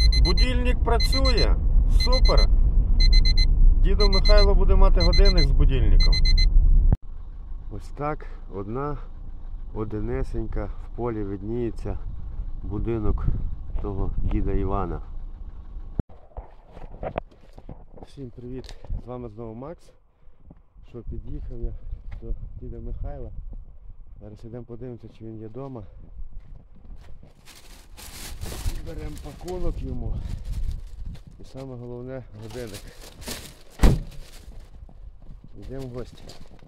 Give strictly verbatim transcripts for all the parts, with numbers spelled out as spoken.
Будильник працює. Супер. Дідо Михайло буде мати годинник з будильником. Ось так одна одинесенька в полі видніється будинок того діда Івана. Всім привіт! З вами знову Макс. Що під'їхав я до діда Михайла. Зараз йдемо подивимося, чи він є вдома. Беремо пакунок йому. І саме головне годинник. Йдемо в гості.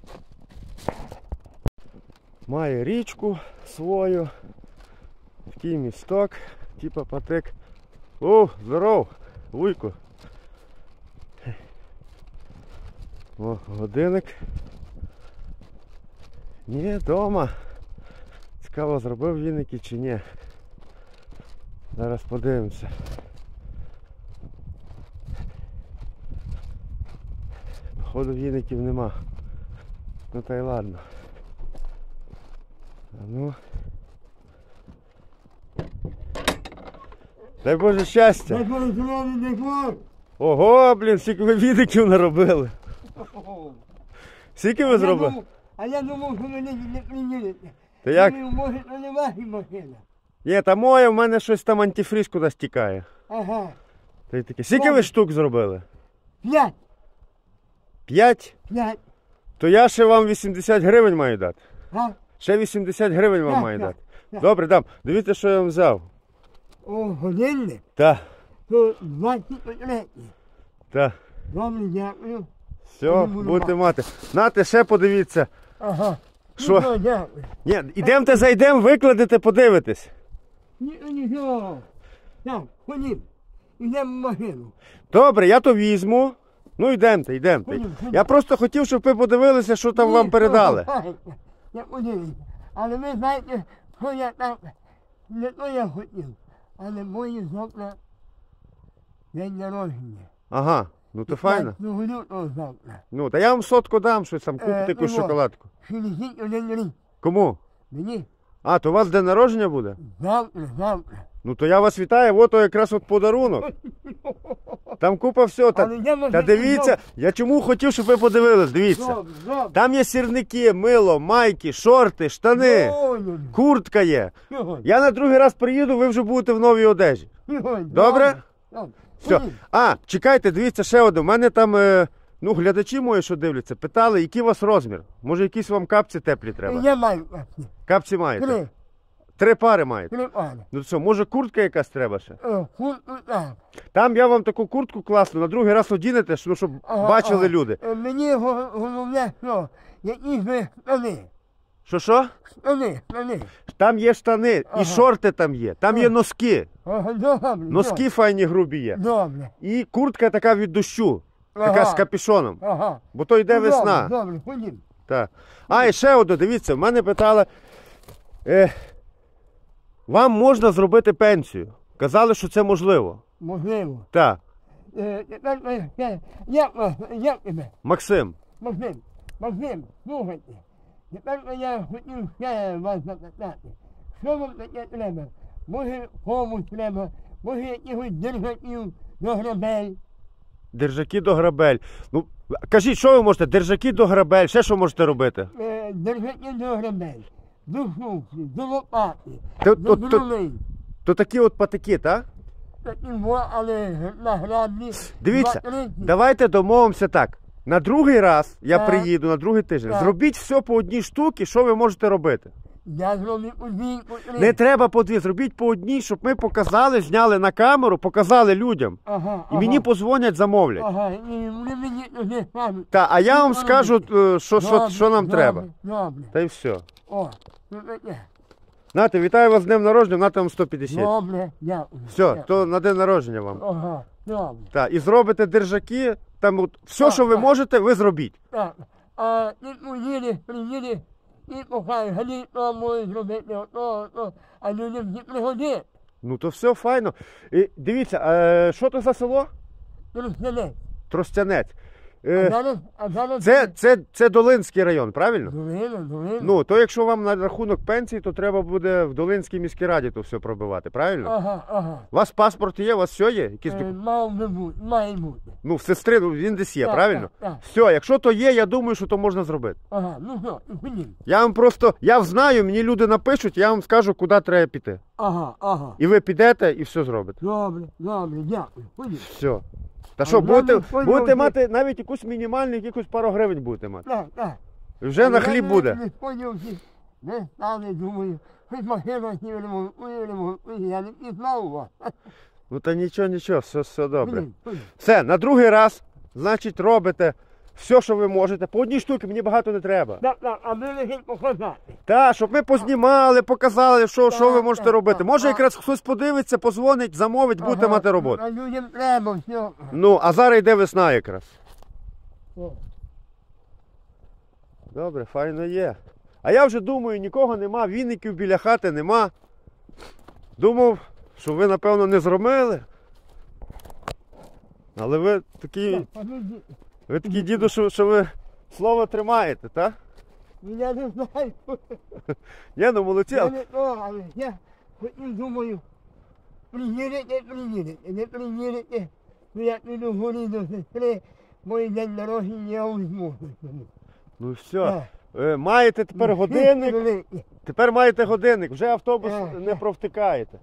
Має річку свою. Такий місток. Типа патик. О, здоров! Вуйку! О, годинник. Ні, вдома. Цікаво, зробив віники чи ні. Зараз подивимося. Походу віників нема. Ну та й ладно. А ну. Дай Боже щастя! Ого, блін, скільки ви віників наробили. Скільки ви зробили? А я думав, що вони не приїдете. Та як? Може, то не ваша машина. Ні, та моя, в мене щось там антифріз кудись тікає. Ага. Та й таке. Скільки ви штук зробили? П'ять. П'ять? П'ять. То я ще вам вісімдесят гривень маю дати. А? Ще вісімдесят гривень вам Так, маю так, дати. так. Добре, дам. Дивіться, що я вам взяв. О, годинник. Так, То двадцять літній. так. Добре, дякую. Все, буду будете мати. Нате, ще подивіться. Ага. Що? Ну, то дякую. Ні, ідемте, зайдемо, викладете, подивитесь. Ні, нічого. Так, ходім. Йдемо в машину. Добре, я то візьму. Ну йдемте, йдемте. Ходім, ходім. Я просто хотів, щоб ви подивилися, що там вам Ні, передали. то, я подивлюся. Але ви знаєте, що я так, не то я хотів, але мої завтра день народження. Ага, ну то файно. Ну, лютого завтра. Ну, та я вам сотку дам, щось там, купите Е, якусь ну, во. шоколадку. шістдесят один рік. Кому? Мені А, то у вас день народження буде? завтра, завтра. Ну то я вас вітаю, от то якраз от подарунок. Там купа всього. Та, Але я можу та дивіться, і я чому хотів, щоб ви подивились, дивіться. Добре, добре. Там є сірники, мило, майки, шорти, штани, Ой, куртка є. ой, Я на другий раз приїду, ви вже будете в новій одежі. ой, Добре? Добре. Все. Ходім. А, чекайте, дивіться, ще один. У мене там, е, ну, глядачі мої, що дивляться, питали, який у вас розмір. Може, якісь вам капці теплі треба? Я маю капці. Капці маєте? Три, Три пари маєте? три пари. Ну що, може куртка якась треба ще? О, куртку так. Там я вам таку куртку класну, на другий раз одінете, ну, щоб Ага, бачили ага. люди. Е, Мені го- головне, що які ви штани. Що що? Штани, штани. Там є штани, Ага. і шорти там є, там є Ага. носки. Ага, добре. Носки файні грубі є. Добре. І куртка така від дощу, така Ага. з капюшоном. Ага. Бо то йде Добре, весна. Добре, ходім. Так. А, і ще одне, дивіться, в мене питали, е, вам можна зробити пенсію? Казали, що це можливо. Можливо. Так, Е, тепер, е, е, Як вас, як тебе? Максим, Максим, Максим, слухайте. Тепер я хотів ще вас запитати. Що вам таке треба? Може комусь треба, може якихось держаків до грабель. держаки до грабель. Ну, кажіть, що ви можете? Держаки до грабель, ще що можете робити? Е, Держаків до грабель, до шуфлі, до лопати, То, до то, то, брулей. то такі от патики, так? Такі во, але на граблі. Дивіться, два треті. давайте домовимося так. На другий раз я Так. приїду, на другий тиждень. Так. Зробіть все по одній штуці, що ви можете робити. Я зроблю по дві, по три. Не треба по дві, зробіть по одній, щоб ми показали, зняли на камеру, показали людям. Ага, І мені позвонять, замовлять. Ага, і вони мені тоді скажуть. Та, а я вам Що скажу, робити? е, що, що, Добре, що нам добре, треба. Добре. Та й все. О, ну таке. Нате, вітаю вас з днем народження, нате вам сто п'ятдесят. Добре, дякую. Все, Дякую. то на день народження вам. Ага, добре. Так, і зробите держаки, там от, все, Так, що ви так. можете, ви зробіть. Так, а ти поїдеш, приїдеш, і покажеш, гаді, то можеш зробити, ото, ото, а людям не пригодить. Ну то все файно. І, дивіться, е, що то за село? Тростянець. Тростянець. А Е, зараз, а зараз... це, це, це Долинський район, правильно? Долина, долина. Ну, то якщо вам на рахунок пенсії, то треба буде в Долинській міській раді то все пробивати, правильно? Ага, ага. У вас паспорт є, у вас все є? Якісь Е, доку- мав би бути, має бути. Ну, в сестри, ну, він десь є, Так, правильно? так, так. Все, якщо то є, я думаю, що то можна зробити. Ага, ну що, ходім. Я вам просто, я знаю, мені люди напишуть, я вам скажу, куди треба піти. Ага, ага. І ви підете і все зробите. Добре, добре, дякую. Ходім. Все. Та що, А будете, я не поняв, будете де- мати навіть якусь мінімальну, якусь пару гривень будете мати. Так, так. Вже на хліб Я буде. Не сподівався, не стане, думаю, хоч машина не ремонтує, я не пізнав вас. Ну та нічого, нічого, все, все добре. Ходім, ходім. Все, на другий раз, значить, робите все, що ви можете. По одній штуці мені багато не треба. Так, так, а ми лише показати. Та, щоб ми познімали, показали, що, що ви Так, можете так, робити. так. Може А- якраз хтось подивиться, позвонить, замовить, будете Ага, мати роботу. А людям треба все. Ну, а зараз йде весна якраз. О, Добре, файно є. А я вже думаю, нікого нема, віників біля хати нема. Думав, що ви, напевно, не зробили. Але ви такі, так, подожди. ви такі діду, що, що ви слово тримаєте, так? Ну, я не знаю. Ні, ну молодці. Я але- не то, але я хотів, думаю, приїдете, приїдете, не приїдете, то я піду горі до сестри, мій день народження я візьму. Ну все. Е, Маєте тепер годинник. Тепер маєте годинник, вже автобус Так, не так. провтикаєте.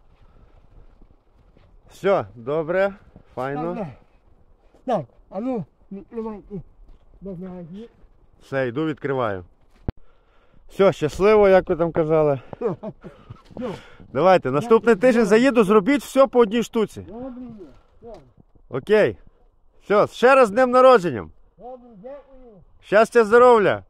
Все, добре, файно. Так, так, а ну, відкривайте багажник. Все, йду відкриваю. Все, щасливо, як ви там казали. Ну, Давайте, наступний тиждень заїду, зробіть все по одній штуці. добре є, добре, Окей. Все, ще раз з днем народженням. добре, дякую. Щастя, здоров'я!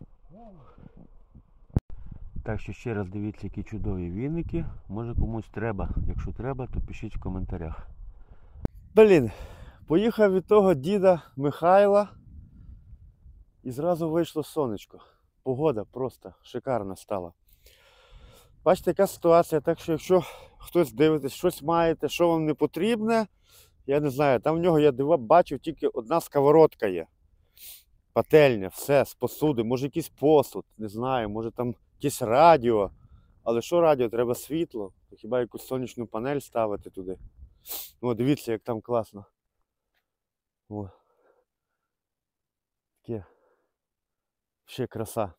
Так що ще раз дивіться, які чудові вінники. Може комусь треба. Якщо треба, то пишіть в коментарях. Блін, поїхав від того діда Михайла і зразу вийшло сонечко. Погода просто шикарна стала. Бачите, яка ситуація, так що якщо хтось дивитесь, щось маєте, що вам не потрібне, я не знаю, там в нього я дива, бачив тільки одна сковородка є. Пательня, все, з посуди, може якийсь посуд, не знаю, може там якесь радіо. Але що радіо? Треба світло. Хіба якусь сонячну панель ставити туди. О, дивіться, як там класно. О. Таке. Ще краса.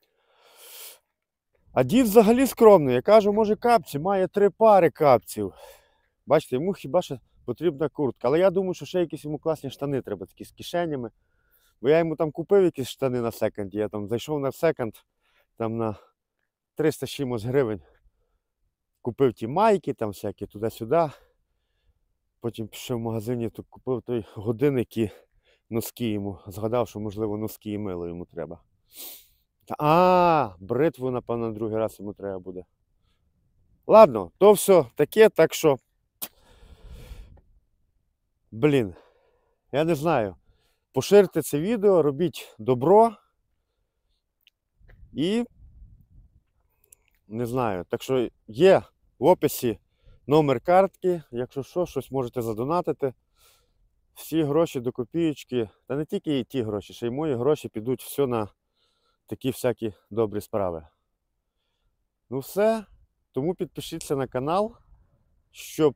А дід взагалі скромний. Я кажу, може капці, має три пари капців. Бачите, йому хіба що потрібна куртка. Але я думаю, що ще якісь йому класні штани треба, такі з кишенями. Бо я йому там купив якісь штани на секонді. Я там зайшов на секонд, там на триста з чимось гривень. Купив ті майки, там всякі туди-сюди. Потім пішов в магазині, то купив той годинник і носки йому. Згадав, що можливо носки і мило йому треба. А, бритву, напевно, на другий раз йому треба буде. Ладно, то все таке, так що... Блін, я не знаю. Поширте це відео, робіть добро. І... Не знаю, так що є в описі номер картки. Якщо що, щось можете задонатити. Всі гроші до копієчки, та не тільки і ті гроші, ще й мої гроші підуть все на такі всякі добрі справи. Ну все, тому підпишіться на канал, щоб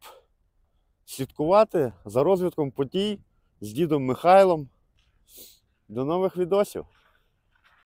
слідкувати за розвитком подій з дідом Михайлом. До нових відосів!